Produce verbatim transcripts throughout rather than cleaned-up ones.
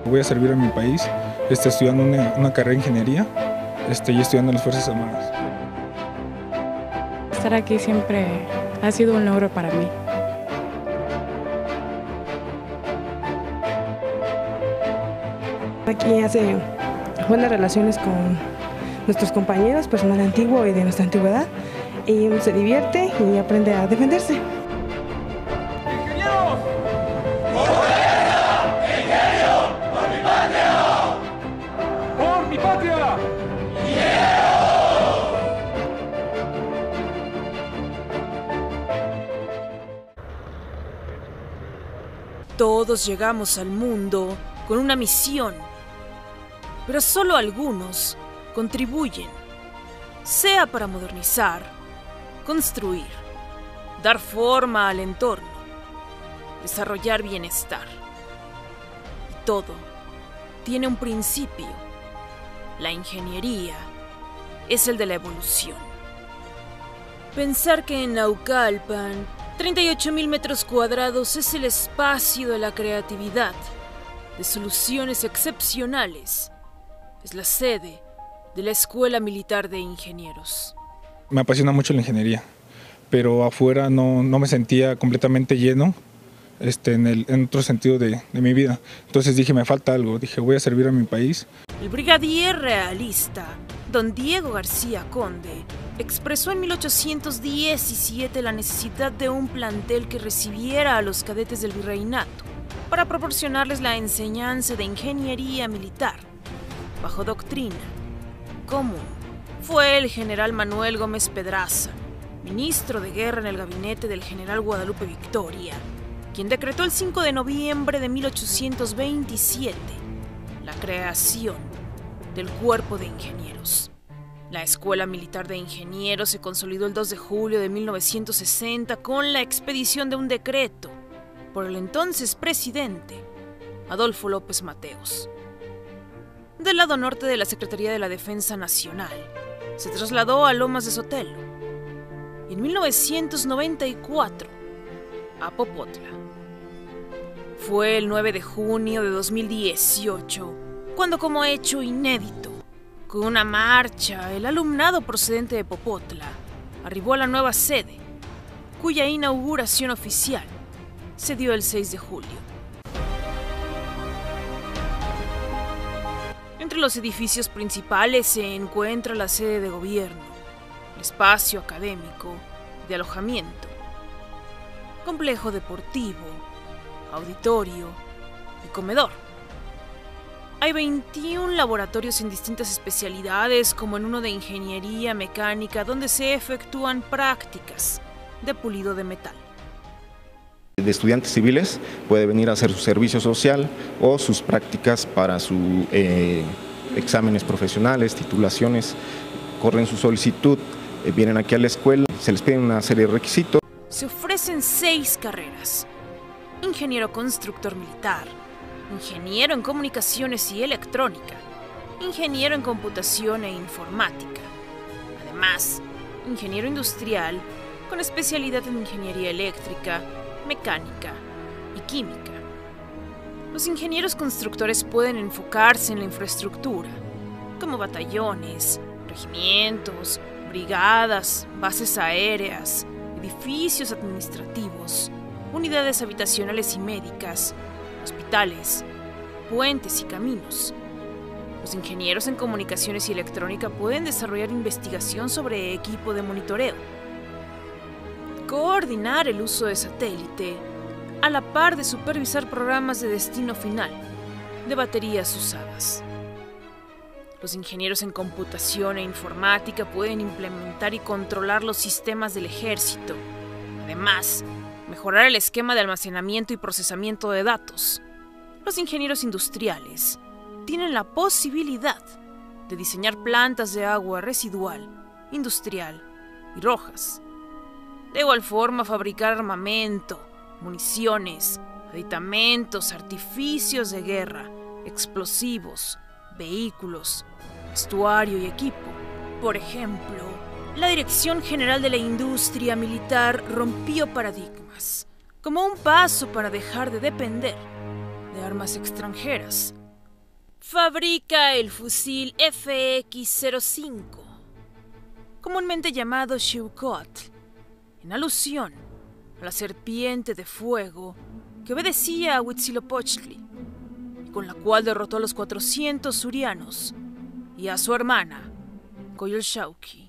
Voy a servir a mi país, este, estudiando una, una carrera de ingeniería este, y estudiando en las Fuerzas Armadas. Estar aquí siempre ha sido un logro para mí. Aquí hace buenas relaciones con nuestros compañeros, personal antiguo y de nuestra antigüedad, y uno se divierte y aprende a defenderse. ¡Ingenieros! ¡Por Bolivia! ¡Ingeniero! ¡Por mi patria! ¡Por mi patria! ¡Ingenieros! Todos llegamos al mundo con una misión, pero solo algunos contribuyen, sea para modernizar, construir, dar forma al entorno, desarrollar bienestar. Y todo tiene un principio. La ingeniería es el de la evolución. Pensar que en Naucalpan, treinta y ocho mil metros cuadrados es el espacio de la creatividad, de soluciones excepcionales, es la sede de la Escuela Militar de Ingenieros. Me apasiona mucho la ingeniería, pero afuera no, no me sentía completamente lleno este, en, el, en otro sentido de, de mi vida. Entonces dije, me falta algo, dije, voy a servir a mi país. El brigadier realista, don Diego García Conde, expresó en mil ochocientos diecisiete la necesidad de un plantel que recibiera a los cadetes del virreinato para proporcionarles la enseñanza de ingeniería militar, bajo doctrina común. Fue el general Manuel Gómez Pedraza, ministro de guerra en el gabinete del general Guadalupe Victoria, quien decretó el cinco de noviembre de mil ochocientos veintisiete la creación del Cuerpo de Ingenieros. La Escuela Militar de Ingenieros se consolidó el dos de julio de mil novecientos sesenta con la expedición de un decreto por el entonces presidente Adolfo López Mateos. Del lado norte de la Secretaría de la Defensa Nacional, se trasladó a Lomas de Sotelo y en mil novecientos noventa y cuatro a Popotla. Fue el nueve de junio de dos mil dieciocho cuando, como hecho inédito, con una marcha, el alumnado procedente de Popotla arribó a la nueva sede, cuya inauguración oficial se dio el seis de julio. Entre los edificios principales se encuentra la sede de gobierno, el espacio académico, de alojamiento, complejo deportivo, auditorio y comedor. Hay veintiún laboratorios en distintas especialidades, como en uno de ingeniería mecánica, donde se efectúan prácticas de pulido de metal. De estudiantes civiles puede venir a hacer su servicio social o sus prácticas para sus eh, exámenes profesionales, titulaciones, corren su solicitud, eh, vienen aquí a la escuela, se les piden una serie de requisitos. Se ofrecen seis carreras: ingeniero constructor militar, ingeniero en comunicaciones y electrónica, ingeniero en computación e informática. Además, ingeniero industrial con especialidad en ingeniería eléctrica, mecánica y química. Los ingenieros constructores pueden enfocarse en la infraestructura, como batallones, regimientos, brigadas, bases aéreas, edificios administrativos, unidades habitacionales y médicas, hospitales, puentes y caminos. Los ingenieros en comunicaciones y electrónica pueden desarrollar investigación sobre equipo de monitoreo, coordinar el uso de satélite, a la par de supervisar programas de destino final de baterías usadas. Los ingenieros en computación e informática pueden implementar y controlar los sistemas del ejército. Además, mejorar el esquema de almacenamiento y procesamiento de datos. Los ingenieros industriales tienen la posibilidad de diseñar plantas de agua residual, industrial y rojas. De igual forma, fabricar armamento, municiones, aditamentos, artificios de guerra, explosivos, vehículos, vestuario y equipo. Por ejemplo, la Dirección General de la Industria Militar rompió paradigmas, como un paso para dejar de depender de armas extranjeras fabrica el fusil F X cero cinco, comúnmente llamado Xiuhcoatl, en alusión a la serpiente de fuego que obedecía a Huitzilopochtli, y con la cual derrotó a los cuatrocientos surianos y a su hermana, Coyolxauhqui.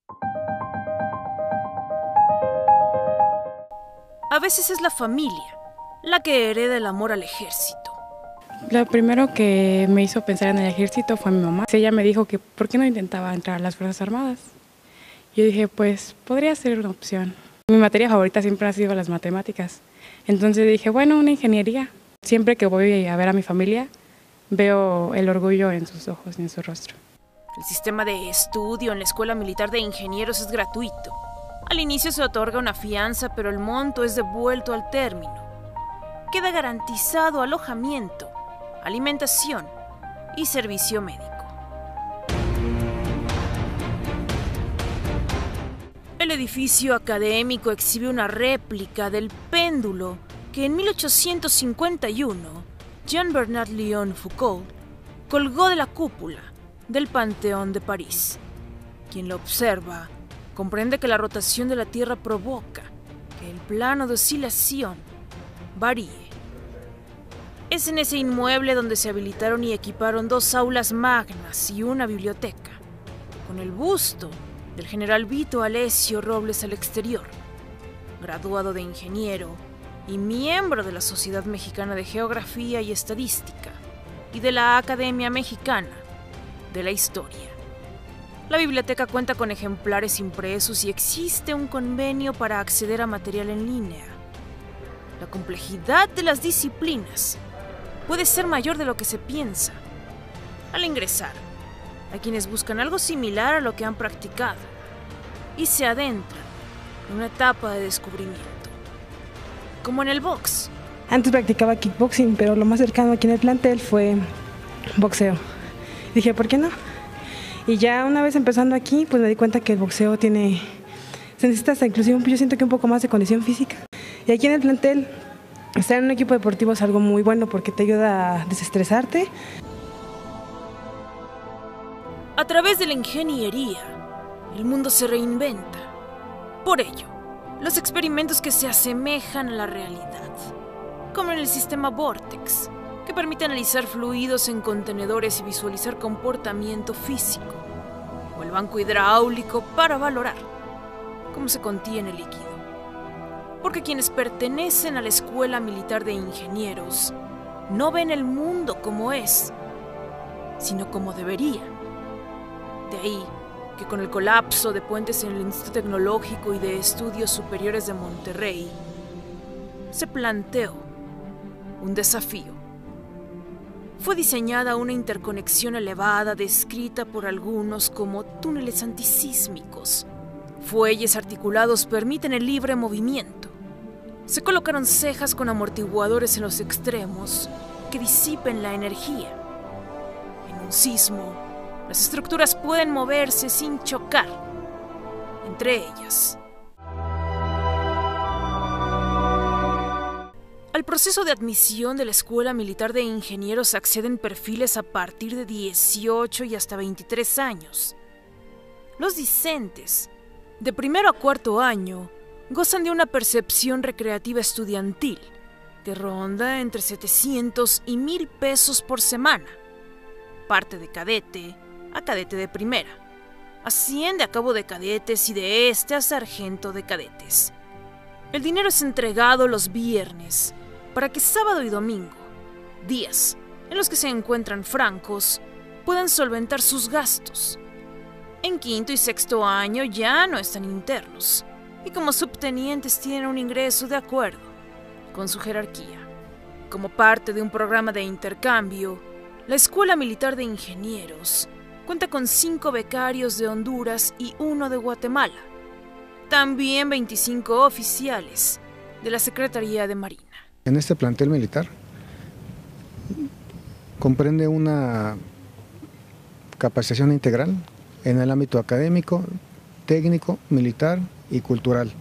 A veces es la familia la que hereda el amor al ejército. Lo primero que me hizo pensar en el ejército fue mi mamá. Ella me dijo que por qué no intentaba entrar a las Fuerzas Armadas. Yo dije, pues podría ser una opción. Mi materia favorita siempre ha sido las matemáticas. Entonces dije, bueno, una ingeniería. Siempre que voy a ver a mi familia, veo el orgullo en sus ojos y en su rostro. El sistema de estudio en la Escuela Militar de Ingenieros es gratuito. Al inicio se otorga una fianza, pero el monto es devuelto al término. Queda garantizado alojamiento, alimentación y servicio médico. El edificio académico exhibe una réplica del péndulo que en mil ochocientos cincuenta y uno Jean-Bernard Léon Foucault colgó de la cúpula del Panteón de París. Quien lo observa comprende que la rotación de la Tierra provoca que el plano de oscilación varíe. Es en ese inmueble donde se habilitaron y equiparon dos aulas magnas y una biblioteca, con el busto del general Vito Alessio Robles al exterior, graduado de ingeniero y miembro de la Sociedad Mexicana de Geografía y Estadística y de la Academia Mexicana de la Historia. La biblioteca cuenta con ejemplares impresos y existe un convenio para acceder a material en línea. La complejidad de las disciplinas puede ser mayor de lo que se piensa. Al ingresar, hay quienes buscan algo similar a lo que han practicado y se adentran en una etapa de descubrimiento. Como en el box. Antes practicaba kickboxing, pero lo más cercano aquí en el plantel fue boxeo. Dije, ¿por qué no? Y ya una vez empezando aquí, pues me di cuenta que el boxeo tiene... Se necesita hasta inclusive, yo siento que un poco más de condición física. Y aquí en el plantel, estar en un equipo deportivo es algo muy bueno porque te ayuda a desestresarte. A través de la ingeniería, el mundo se reinventa. Por ello, los experimentos que se asemejan a la realidad, como en el sistema Vortex, que permite analizar fluidos en contenedores y visualizar comportamiento físico, o el banco hidráulico para valorar cómo se contiene el líquido. Porque quienes pertenecen a la Escuela Militar de Ingenieros no ven el mundo como es, sino como debería. De ahí que con el colapso de puentes en el Instituto Tecnológico y de Estudios Superiores de Monterrey, se planteó un desafío. Fue diseñada una interconexión elevada descrita por algunos como túneles antisísmicos. Fuelles articulados permiten el libre movimiento. Se colocaron cejas con amortiguadores en los extremos que disipen la energía. En un sismo, las estructuras pueden moverse sin chocar entre ellas. Al proceso de admisión de la Escuela Militar de Ingenieros acceden perfiles a partir de dieciocho y hasta veintitrés años. Los discentes, de primero a cuarto año, gozan de una percepción recreativa estudiantil que ronda entre setecientos y mil pesos por semana. Parte de cadete a cadete de primera. Asciende a cabo de cadetes y de este a sargento de cadetes. El dinero es entregado los viernes para que sábado y domingo, días en los que se encuentran francos, puedan solventar sus gastos. En quinto y sexto año ya no están internos y como subtenientes tienen un ingreso de acuerdo con su jerarquía. Como parte de un programa de intercambio, la Escuela Militar de Ingenieros cuenta con cinco becarios de Honduras y uno de Guatemala. También veinticinco oficiales de la Secretaría de Marina. En este plantel militar comprende una capacitación integral en el ámbito académico, técnico, militar y cultural.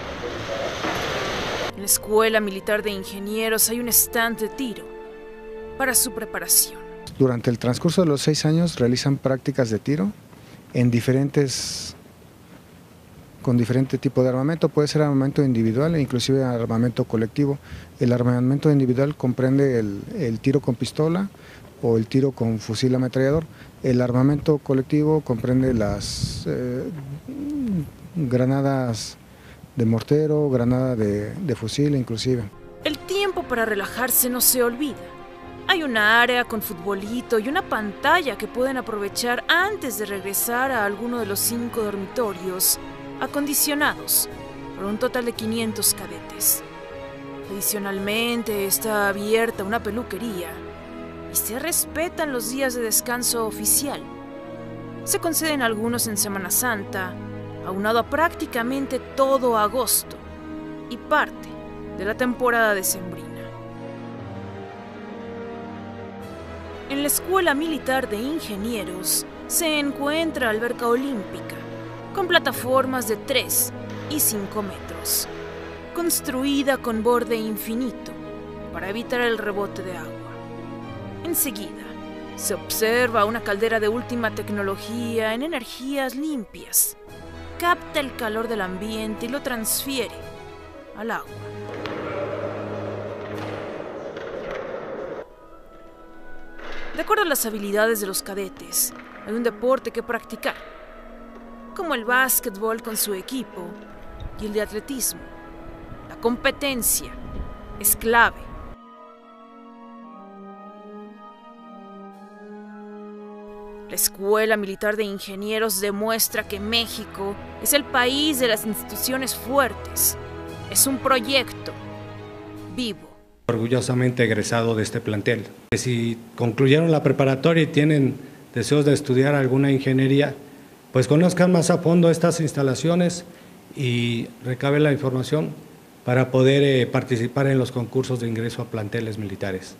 En la Escuela Militar de Ingenieros hay un stand de tiro, para su preparación. Durante el transcurso de los seis años realizan prácticas de tiro en diferentes, con diferente tipo de armamento. Puede ser armamento individual e inclusive armamento colectivo. El armamento individual comprende el, el tiro con pistola o el tiro con fusil ametrallador. El armamento colectivo comprende las eh, granadas de mortero, granada de, de fusil inclusive. El tiempo para relajarse no se olvida. Hay una área con futbolito y una pantalla que pueden aprovechar antes de regresar a alguno de los cinco dormitorios acondicionados por un total de quinientos cadetes. Adicionalmente está abierta una peluquería y se respetan los días de descanso oficial. Se conceden algunos en Semana Santa, aunado a prácticamente todo agosto y parte de la temporada decembrina. En la Escuela Militar de Ingenieros se encuentra alberca olímpica, con plataformas de tres y cinco metros, construida con borde infinito para evitar el rebote de agua. Enseguida, se observa una caldera de última tecnología en energías limpias. Capta el calor del ambiente y lo transfiere al agua. De acuerdo a las habilidades de los cadetes, hay un deporte que practicar, como el básquetbol con su equipo y el de atletismo. La competencia es clave. La Escuela Militar de Ingenieros demuestra que México es el país de las instituciones fuertes. Es un proyecto vivo. Orgullosamente egresado de este plantel. Si concluyeron la preparatoria y tienen deseos de estudiar alguna ingeniería, pues conozcan más a fondo estas instalaciones y recaben la información para poder eh, participar en los concursos de ingreso a planteles militares.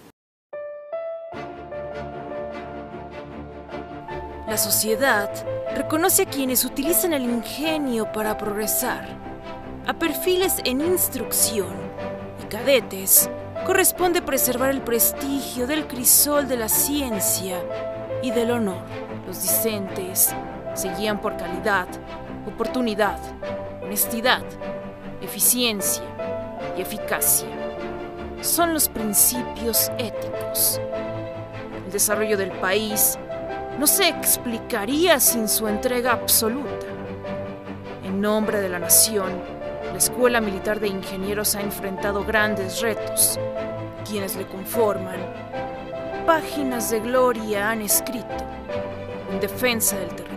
La sociedad reconoce a quienes utilizan el ingenio para progresar. A perfiles en instrucción y cadetes corresponde preservar el prestigio del crisol de la ciencia y del honor. Los discentes se guían por calidad, oportunidad, honestidad, eficiencia y eficacia. Son los principios éticos. El desarrollo del país no se explicaría sin su entrega absoluta. En nombre de la nación, la Escuela Militar de Ingenieros ha enfrentado grandes retos. Quienes le conforman, páginas de gloria han escrito en defensa del territorio.